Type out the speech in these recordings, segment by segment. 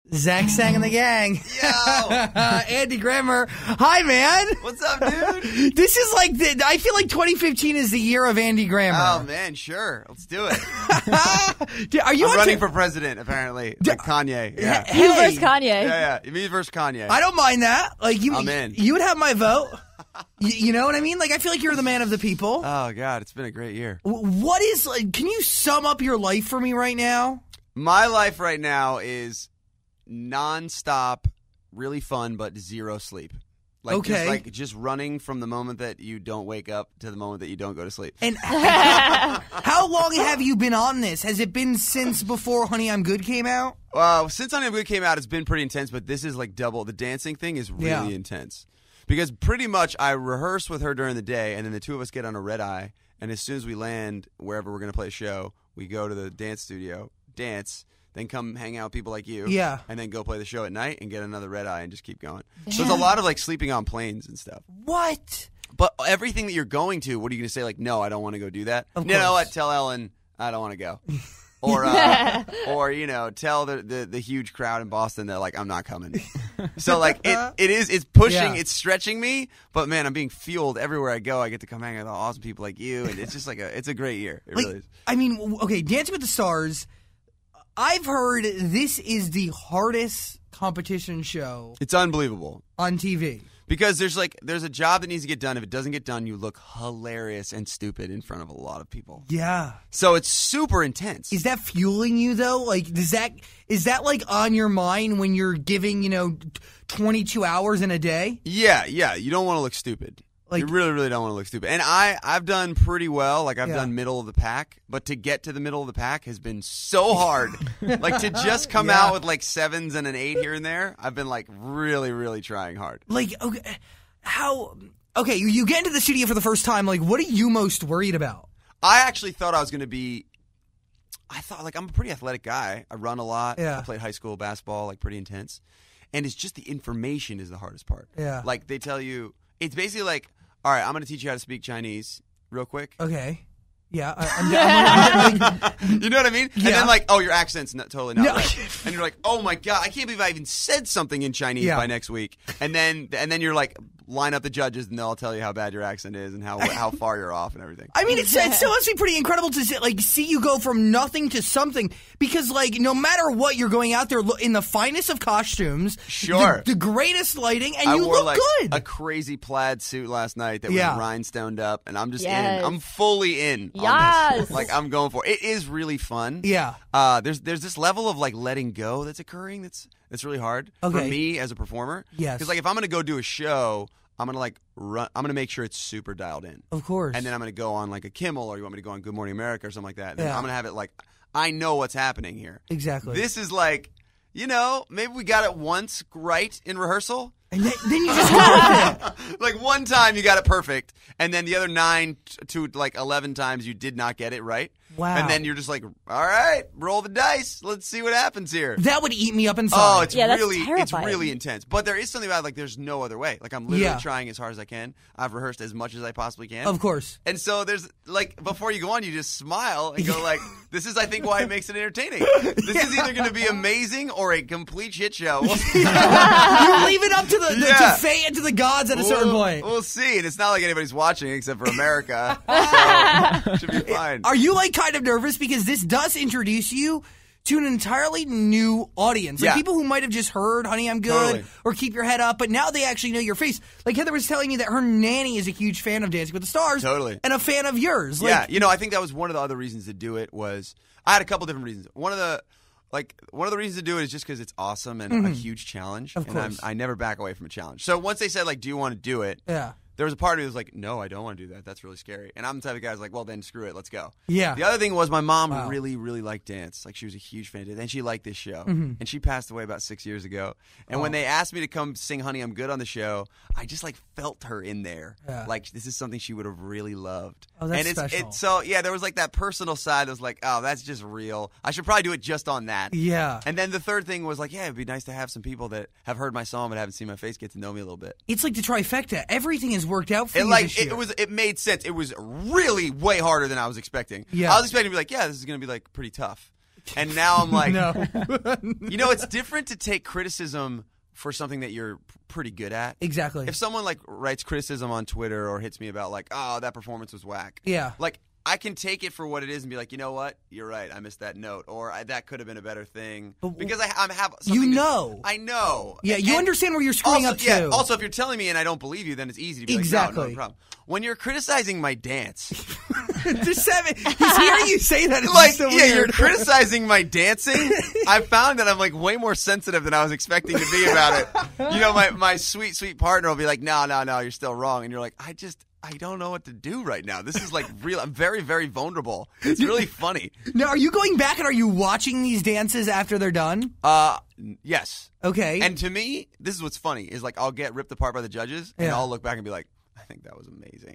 Zach Sang and the gang. Yo! Andy Grammer. Hi, man. What's up, dude? This is like, I feel like 2015 is the year of Andy Grammer. Oh, man, sure. Let's do it. Are you I'm running for president, apparently. Like Kanye. Yeah. You versus Kanye. Yeah. Me versus Kanye. I don't mind that. Like I'm in. You would have my vote. You know what I mean? Like, I feel like you're the man of the people. Oh, God, it's been a great year. What is, like, can you sum up your life for me right now? My life right now is nonstop, really fun, but zero sleep. Just running from the moment that you don't wake up to the moment that you don't go to sleep. And how long have you been on this? Has it been since before Honey, I'm Good came out? Since Honey, I'm Good came out, it's been pretty intense, but this is like double. The dancing thing is really intense. Because pretty much I rehearse with her during the day, and then the two of us get on a red eye, and as soon as we land wherever we're going to play a show, we go to the dance studio, dance, then come hang out with people like you, and then go play the show at night and get another red eye and just keep going. Yeah. So there's a lot of like sleeping on planes and stuff. What? But everything that you're going to, what are you going to say? Like, no, I don't want to go do that. You know what? Tell Ellen I don't want to go. Or tell the huge crowd in Boston that like I'm not coming. So like it's pushing, it's stretching me, but man, I'm being fueled everywhere I go. I get to come hang out with awesome people like you, and it's just like it's a great year. It really is. I mean, okay, Dancing with the Stars. I've heard this is the hardest competition show. It's unbelievable on TV. Because there's a job that needs to get done. If it doesn't get done, you look hilarious and stupid in front of a lot of people. Yeah. So it's super intense. Is that fueling you though? Like, is that like on your mind when you're giving 22 hours in a day? Yeah. You don't want to look stupid. Like, you really, really don't want to look stupid. And I've done pretty well. Like, I've done middle of the pack. But to get to the middle of the pack has been so hard. Like, to just come out with, like, 7s and an 8 here and there, I've been, like, really, really trying hard. Like, you get into the studio for the first time. Like, what are you most worried about? I actually thought I was going to be... I'm a pretty athletic guy. I run a lot. Yeah. I played high school basketball, like, pretty intense. And it's just the information is the hardest part. Yeah. Like, they tell you... It's basically like... All right, I'm going to teach you how to speak Chinese real quick. Okay. Yeah. You know what I mean? Yeah. And then like, oh, your accent's totally not right. And you're like, oh my God, I can't believe I even said something in Chinese by next week. And then you're like, line up the judges and they'll tell you how bad your accent is and how far you're off and everything. I mean, it still must be pretty incredible to see you go from nothing to something because like no matter what, you're going out there in the finest of costumes, the greatest lighting, and you look good. A crazy plaid suit last night that was rhinestoned up, and I'm just in. I'm fully in. Yes. Like I'm going for it. It is really fun. Yeah. There's this level of like letting go that's occurring that's really hard for me as a performer. Yes. Because like if I'm gonna go do a show, I'm gonna like run. I'm gonna make sure it's super dialed in. Of course. And then I'm gonna go on like a Kimmel, or you want me to go on Good Morning America or something like that. Then I'm gonna have it like I know what's happening here. Exactly. This is like, maybe we got it once right in rehearsal. And then you just go with it. Like one time you got it perfect, and then the other 9 to like 11 times you did not get it right. Wow. And then you're just like, all right, roll the dice. Let's see what happens here. That would eat me up inside. Oh, that's really intense. But there is something about like there's no other way. Like I'm literally trying as hard as I can. I've rehearsed as much as I possibly can. Of course. And so there's like before you go on, you just smile and go like, this is I think why it makes it entertaining. This is either going to be amazing or a complete shit show. You leave it up to to fate and to the gods at a certain point. We'll see. And it's not like anybody's watching except for America. So it should be fine. Are you like kind of nervous because this does introduce you to an entirely new audience? Like people who might have just heard Honey, I'm Good or Keep Your Head Up, but now they actually know your face. Like Heather was telling me that her nanny is a huge fan of Dancing with the Stars. Totally. And a fan of yours. Yeah. I think that was one of the other reasons to do it was I had a couple different reasons. One of the reasons to do it is just because it's awesome and a huge challenge. Of course. And I never back away from a challenge. So once they said, like, do you want to do it? Yeah. There was a part of me that was like, no, I don't want to do that. That's really scary. And I'm the type of guy who's like, well, then screw it. Let's go. Yeah. The other thing was my mom really, really liked dance. Like, she was a huge fan of it. And she liked this show. Mm-hmm. And she passed away about 6 years ago. And when they asked me to come sing Honey, I'm Good on the show, I just, like, felt her in there. Yeah. Like, this is something she would have really loved. Oh, that's and special. So, there was, like, that personal side that was like, oh, that's just real. I should probably do it just on that. Yeah. And then the third thing was like, it'd be nice to have some people that have heard my song but haven't seen my face get to know me a little bit. It's like the trifecta. Everything has worked out for you. It made sense. It was really way harder than I was expecting. Yeah. I was expecting to be like, this is going to be like pretty tough. And now I'm like, no. It's different to take criticism for something that you're pretty good at. Exactly. If someone like writes criticism on Twitter or hits me about like, oh, that performance was whack. Yeah. Like, I can take it for what it is and be like, you know what? You're right. I missed that note. Or that could have been a better thing. Because I have something I know. Yeah, you understand where you're screwing also, up, too. Yeah, also, if you're telling me and I don't believe you, then it's easy to be like, no problem. When you're criticizing my dance. Just hearing you say that is like, so weird. You're criticizing my dancing. I found that I'm like way more sensitive than I was expecting to be about it. My sweet, sweet partner will be like, no, you're still wrong. And you're like, I don't know what to do right now. This is like real. I'm very, very vulnerable. It's really funny. Now, are you going back and are you watching these dances after they're done? Yes. Okay. And to me, this is what's funny is like I'll get ripped apart by the judges and I'll look back and be like, I think that was amazing.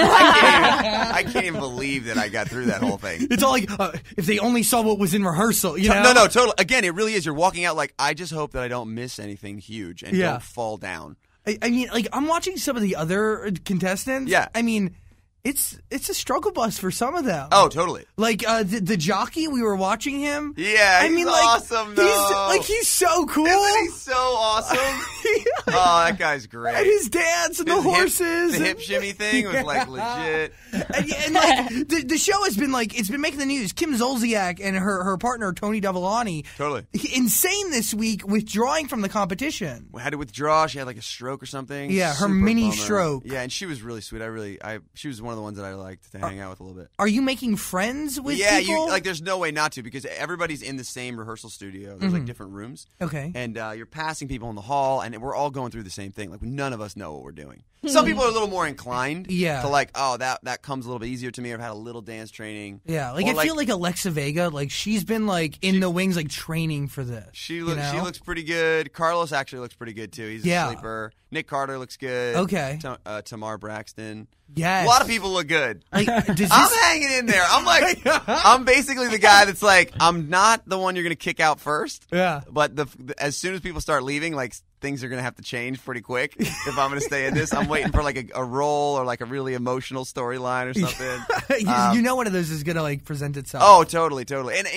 I can't even believe that I got through that whole thing. It's all like, if they only saw what was in rehearsal, you know? No, totally. Again, it really is. You're walking out like, I just hope that I don't miss anything huge and don't fall down. I mean, like, I'm watching some of the other contestants. Yeah. I mean, it's a struggle bus for some of them. Oh, totally. Like, the jockey, we were watching him. Yeah, he's awesome, though. He's so cool. Isn't he so awesome? Oh, that guy's great. And his dance and the horses. The hip shimmy thing was, like, legit. And like, the show has been, like, it's been making the news. Kim Zolciak and her partner, Tony Dovolani. Totally. Insane this week, withdrawing from the competition. We had to withdraw. She had, like, a stroke or something. Yeah, her Super mini bummer. stroke. Yeah, and she was really sweet. She was one of the ones that I liked to hang out with a little bit. Are you making friends with Yeah, people? there's no way not to because everybody's in the same rehearsal studio. There's, like, different rooms. Okay. And you're passing people in the hall, and we're all going through the same thing. Like, none of us know what we're doing. Some people are a little more inclined to, like, oh, that comes a little bit easier to me. I've had a little dance training. Yeah, like, I feel like Alexa Vega, like, she's been, like, in the wings, like, training for this. She looks pretty good. Carlos actually looks pretty good, too. He's a sleeper. Nick Carter looks good. Okay. Tamar Braxton. Yes. A lot of people look good. Like, I'm hanging in there. I'm like, I'm basically the guy that's like, I'm not the one you're going to kick out first. Yeah. But as soon as people start leaving, like, things are going to have to change pretty quick if I'm going to stay in this. I'm waiting for, like, a role or, like, a really emotional storyline or something. You know one of those is going to, like, present itself. Oh, totally. And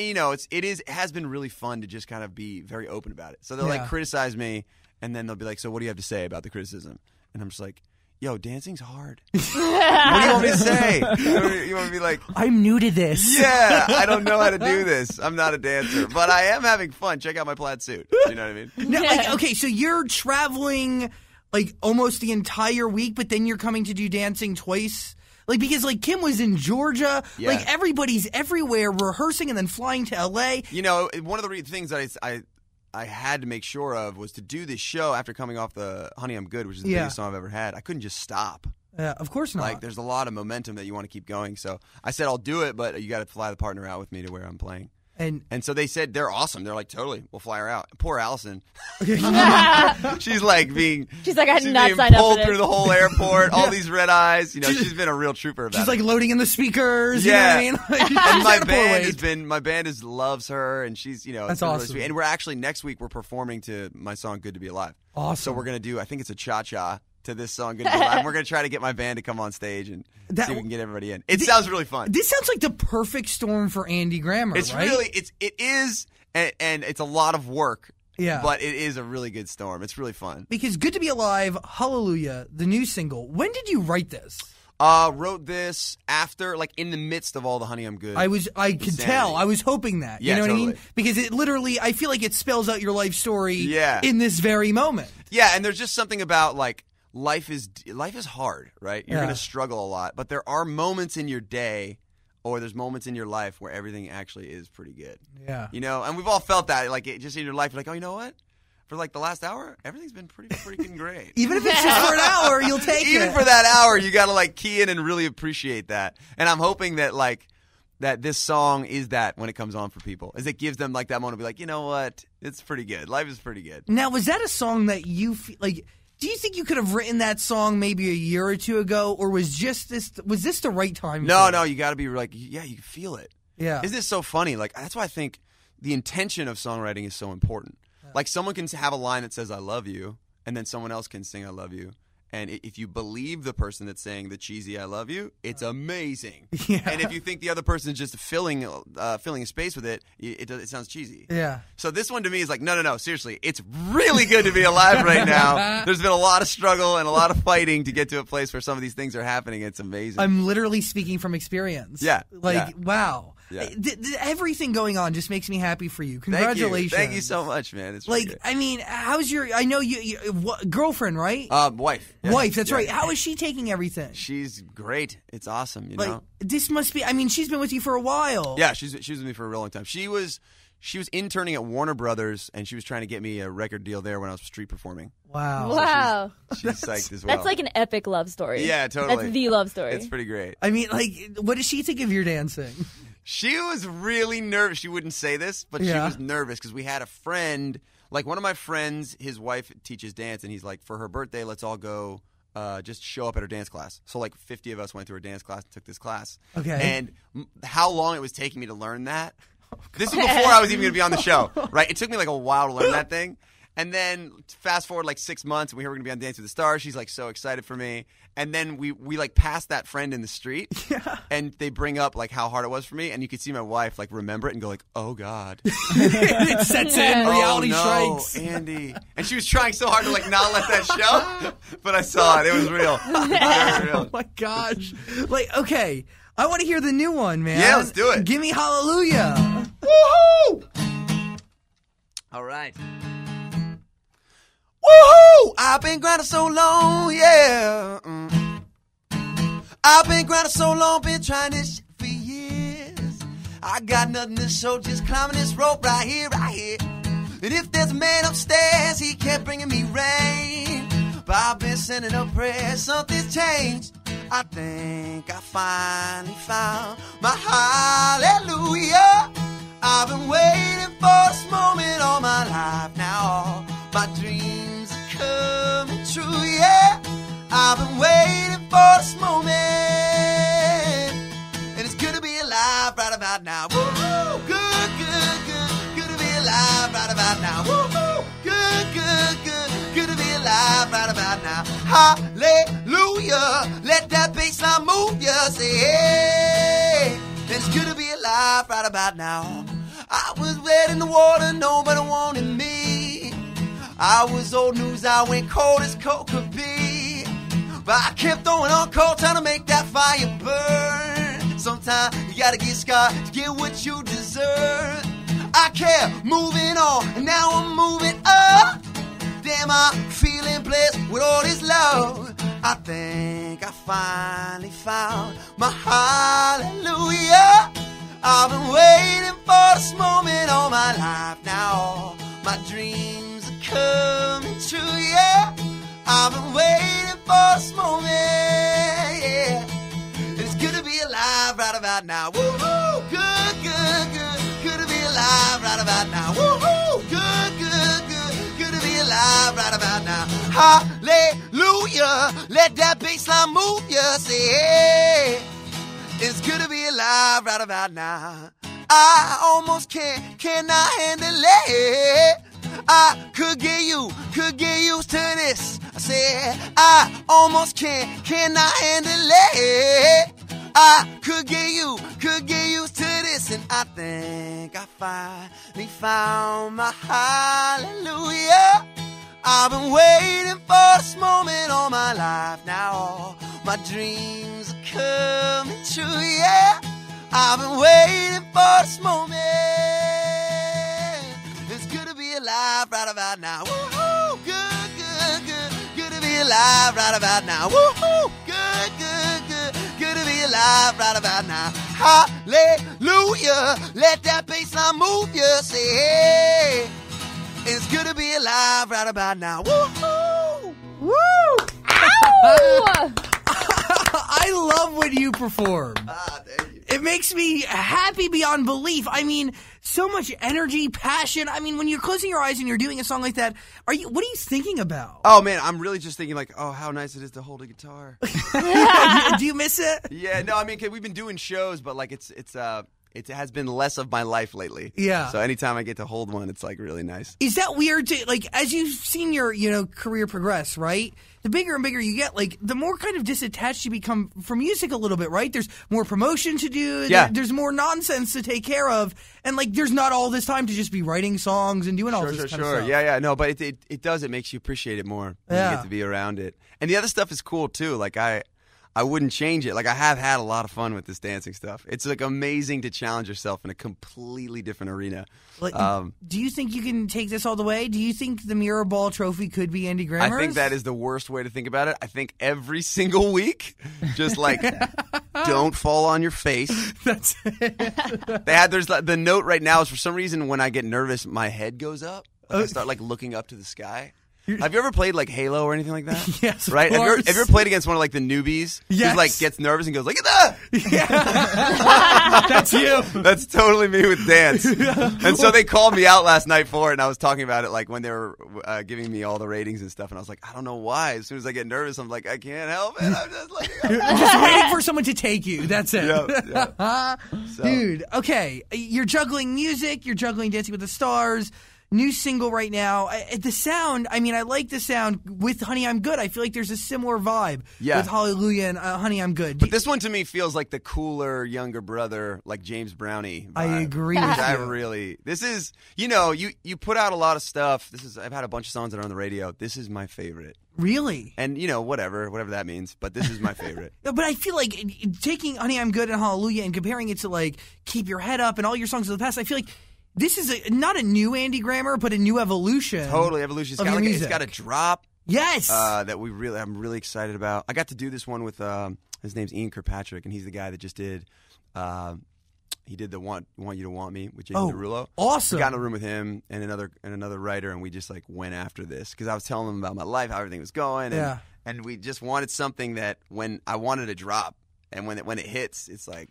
it has been really fun to just kind of be very open about it. So they'll, like, criticize me, and then they'll be like, so what do you have to say about the criticism? And I'm just like, yo, dancing's hard. What do you want me to say? You want me to be like, I'm new to this. Yeah, I don't know how to do this. I'm not a dancer, but I am having fun. Check out my plaid suit. You know what I mean? No, like, okay, so you're traveling like almost the entire week, but then you're coming to do dancing twice. Like, because, like, Kim was in Georgia. Yeah. Like, everybody's everywhere rehearsing and then flying to L.A. You know, one of the things that I had to make sure of was to do this show after coming off the Honey, I'm Good, which is the biggest song I've ever had. I couldn't just stop. Of course not. Like, there's a lot of momentum that you want to keep going. So I said, I'll do it, but you got to fly the partner out with me to where I'm playing. And so they said, they're awesome. They're like, totally, we'll fly her out. Poor Allison. She's like I had not signed up for pulled through the whole airport, all these red eyes. You know, she's been a real trooper about it. She's like loading in the speakers. Yeah. You know what I mean? And my band loves her, and she's, you know, that's awesome. Really sweet. And we're actually, next week, we're performing to my song, Good to Be Alive. Awesome. So we're going to do, I think it's a cha-cha to this song, Good to Be Alive. We're going to try to get my band to come on stage and see if we can get everybody in. It sounds really fun. This sounds like the perfect storm for Andy Grammer, It's right? really, it is, and it's a lot of work. Yeah. But it is a really good storm. It's really fun. Because Good to Be Alive, Hallelujah, the new single. When did you write this? Wrote this after, like, in the midst of all the Honey, I'm Good. I could tell. I was hoping that. Yeah, you know totally. what I mean? Because it literally, I feel like it spells out your life story in this very moment. Yeah, and there's just something about, like, life is hard, right? You're going to struggle a lot. But there are moments in your day, or there's moments in your life where everything actually is pretty good. Yeah. You know, and we've all felt that, like, just in your life, you're like, oh, you know what? For, like, the last hour, everything's been pretty freaking great. Even if it's just for an hour, you'll take it. Even for that hour, you got to, like, key in and really appreciate that. And I'm hoping that, like, that this song is that when it comes on for people. Is it gives them, like, that moment to be like, you know what? It's pretty good. Life is pretty good. Now, was that a song that you, like, do you think you could have written that song maybe a year or two ago, or was this the right time? No, you got to be like, yeah, you feel it. Yeah. Isn't this so funny? Like, that's why I think the intention of songwriting is so important. Like, someone can have a line that says, I love you, and then someone else can sing I love you, And if you believe the person that's saying the cheesy "I love you," it's amazing. Yeah. And if you think the other person is just filling a space with it, it sounds cheesy. Yeah. So this one to me is like, no, seriously, it's really good to be alive right now. There's been a lot of struggle and a lot of fighting to get to a place where some of these things are happening. It's amazing. I'm literally speaking from experience. Yeah. Wow. Yeah. Everything going on just makes me happy for you. Congratulations. Thank you so much, man. It's really good. I mean, how's your, I know you girlfriend, right? Wife. Yeah. Wife, that's right. How is she taking everything? She's great. It's awesome, you know? This must be, I mean, she's been with you for a while. Yeah, she was with me for a real long time. She was interning at Warner Brothers, and she was trying to get me a record deal there when I was street performing. Wow. So she's psyched as well. That's like an epic love story. Yeah, totally. That's the love story. It's pretty great. I mean, what does she think of your dancing? She was really nervous. She wouldn't say this, but she was nervous because we had a friend, like one of my friends, his wife teaches dance, and he's like, for her birthday, let's all go just show up at her dance class. So like 50 of us went to her dance class and took this class. Okay. And how long it was taking me to learn that. This was before I was even going to be on the show, right? It took me like a while to learn that thing. And then fast forward like 6 months, and we heard we're going to be on Dance with the Stars. She's like so excited for me. And then we like passed that friend in the street, and they bring up like how hard it was for me, and you could see my wife like remember it and go like, "Oh God," it sets in. Reality strikes. Andy. And she was trying so hard to like not let that show, but I saw it. It was real. Very real. Oh my gosh! Okay, I want to hear the new one, man. Yeah, let's do it. Give me Hallelujah. Woohoo! All right. Woohoo! I've been grinding so long, yeah. I've been grinding so long, been trying this shit for years. I got nothing to show, just climbing this rope right here, right here. And if there's a man upstairs, he kept bringing me rain. But I've been sending up prayers, something's changed. I think I finally found my hallelujah. I've been waiting for this moment all my life now. My dreams are coming true, yeah. I've been waiting for this moment, and it's good to be alive right about now. Woo-hoo! Good, good, good, good to be alive right about now. Woo-hoo! Good, good, good, good to be alive right about now. Hallelujah! Let that bass line move ya. Say, hey, and it's good to be alive right about now. I was wet in the water, nobody wanted me. I was old news, I went cold as cold could be. But I kept throwing on cold, trying to make that fire burn. Sometimes you gotta get scarred to get what you deserve. I kept moving on, and now I'm moving up. Damn, I'm feeling blessed with all this love. I think I finally found my hallelujah. I've been waiting for this moment all my life now. My dreams are coming true, yeah. I've been waiting for this moment, yeah. It's good to be alive right about now. Woo-hoo! Good, good, good. Good to be alive right about now. Woo-hoo! Good, good, good. Good to be alive right about now. Hallelujah. Let that bass line move ya. Say, hey. It's good to be alive right about now. I almost cannot handle it. I could get used to this. I said I almost cannot handle it. I could get used to this, and I think I finally found my hallelujah. I've been waiting for this moment all my life now. My dreams are coming true, yeah. I've been waiting for this moment. It's good to be alive right about now. Woohoo! Good, good, good. Good to be alive right about now. Woohoo! Good, good, good. Good to be alive right about now. Hallelujah. Let that bass line move you. Say, hey. It's good to be alive right about now. Woohoo! Woo! Ow! I love when you perform. Thank you. It makes me happy beyond belief. I mean, so much energy, passion. I mean, when you're closing your eyes and you're doing a song like that, what are you thinking about? Oh man, I'm really just thinking like, oh, how nice it is to hold a guitar. Do you miss it? Yeah, no, I mean, 'cause we've been doing shows, but like it's it has been less of my life lately. Yeah. So anytime I get to hold one, it's like really nice. Is that weird? As you've seen your career progress, right? The bigger and bigger you get, the more kind of disattached you become from music a little bit, right? There's more promotion to do. Yeah. There's more nonsense to take care of, and there's not all this time to just be writing songs and doing all this kind of stuff. Yeah. No, but it does. It makes you appreciate it more when you get to be around it. And the other stuff is cool too. I wouldn't change it. I have had a lot of fun with this dancing stuff. It's amazing to challenge yourself in a completely different arena. Do you think you can take this all the way? Do you think the Mirror Ball Trophy could be Andy Grammer's? I think that is the worst way to think about it. I think every single week, just don't fall on your face. That's it. There's the note right now is for some reason when I get nervous, my head goes up. I start looking up to the sky. Have you ever played Halo or anything like that? Yes, right. Have you ever played against one of the newbies? Yes. Who gets nervous and goes look at that. Yeah. That's you. That's totally me with dance. And so they called me out last night for it, and I was talking about it when they were giving me all the ratings and stuff, and I was like, I don't know why. As soon as I get nervous, I'm like, I can't help it. I'm just waiting for someone to take you. That's it. Yeah. Dude, okay. You're juggling music. You're juggling Dancing with the Stars. New single right now. The sound, I like the sound with Honey, I'm Good. I feel like there's a similar vibe with Hallelujah and Honey, I'm Good. But this one to me feels like the cooler younger brother, like James Brownie vibe. I agree with you. This is, you put out a lot of stuff. I've had a bunch of songs that are on the radio. This is my favorite. Really? And, whatever that means. But this is my favorite. But I feel like taking Honey, I'm Good and Hallelujah and comparing it to Keep Your Head Up and all your songs of the past, I feel like this is not a new Andy Grammer, but a new evolution. Totally evolution. It's got a drop. Yes. That I'm really excited about. I got to do this one with his name's Ian Kirkpatrick, and he's the guy that just did. He did the Want You to Want Me with Jason Derulo. Awesome. I got in a room with him and another writer, and we just went after this because I was telling him about my life, how everything was going, and we just wanted something that when I wanted a drop, and when it hits, it's like.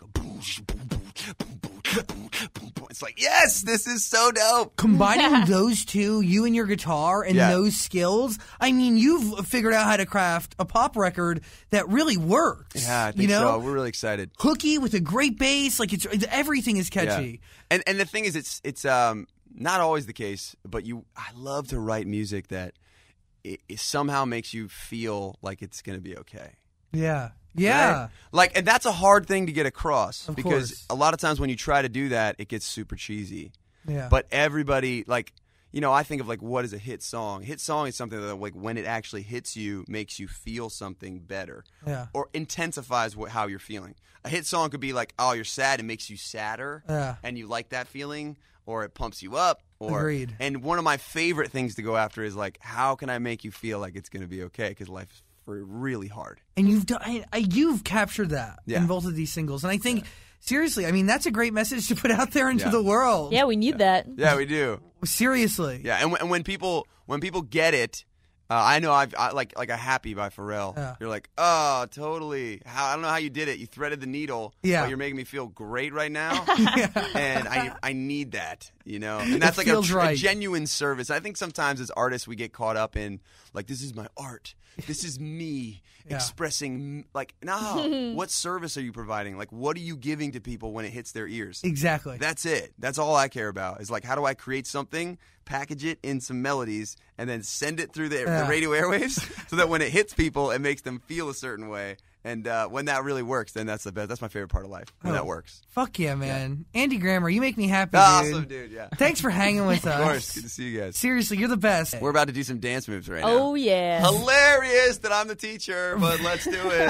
It's yes, this is so dope. Combining those two, you and your guitar and those skills, you've figured out how to craft a pop record that really works. Yeah, I think so. We're really excited. Hooky with a great bass, everything is catchy. Yeah. And the thing is, it's not always the case, but I love to write music that it somehow makes you feel like it's going to be okay. Yeah. Yeah. Right? And that's a hard thing to get across because course. A lot of times when you try to do that, it gets super cheesy. Yeah. But everybody, I think of what is a hit song? Hit song is something that when it actually hits you, makes you feel something better. Yeah. Or intensifies how you're feeling. A hit song could be you're sad, it makes you sadder. Yeah. And you like that feeling, or it pumps you up. Agreed. And one of my favorite things to go after is how can I make you feel like it's going to be okay? Because life's really hard. And you've captured that in both of these singles. And I think, seriously, that's a great message to put out there into the world. Yeah, we need that. Yeah, we do. Seriously. Yeah, and when people get it, I know I like a Happy by Pharrell. Yeah. You're like, oh, totally. I don't know how you did it. You threaded the needle. Yeah. But you're making me feel great right now. And I need that, And that's a genuine service. I think sometimes as artists we get caught up in this is my art. This is me expressing no. What service are you providing? What are you giving to people when it hits their ears? Exactly. That's it. That's all I care about. Is how do I create something, package it in some melodies, and then send it through the radio airwaves so that when it hits people, it makes them feel a certain way. And when that really works, then that's the best. That's my favorite part of life, when that works. Fuck yeah, man. Yeah. Andy Grammer, you make me happy, dude. Awesome, dude, yeah. Thanks for hanging with us. Of course. Good to see you guys. Seriously, you're the best. We're about to do some dance moves right now. Oh, yeah. Hilarious that I'm the teacher, but let's do it.